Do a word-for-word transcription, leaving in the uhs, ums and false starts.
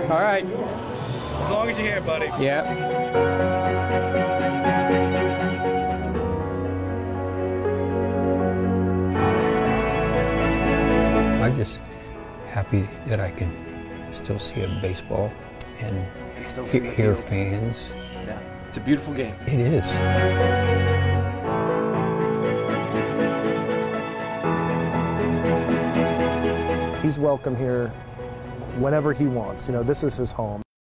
All right. As long as you're here, buddy. Yeah. I'm just happy that I can still see a baseball and still he see the hear field. fans. Yeah, it's a beautiful game. It is. He's welcome here whenever he wants. You know, this is his home.